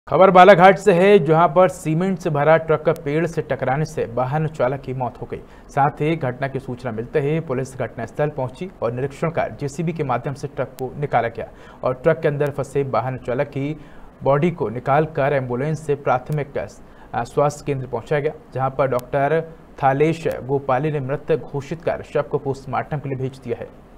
खबर बालाघाट से है, जहां पर सीमेंट से भरा ट्रक का पेड़ से टकराने से वाहन चालक की मौत हो गई। साथ ही घटना की सूचना मिलते ही पुलिस घटनास्थल पहुंची और निरीक्षण कर जेसीबी के माध्यम से ट्रक को निकाला गया और ट्रक के अंदर फंसे वाहन चालक की बॉडी को निकालकर एम्बुलेंस से प्राथमिक स्वास्थ्य केंद्र पहुंचाया गया, जहां पर डॉक्टर थालेश गोपाली ने मृत घोषित कर शव को पोस्टमार्टम के लिए भेज दिया है।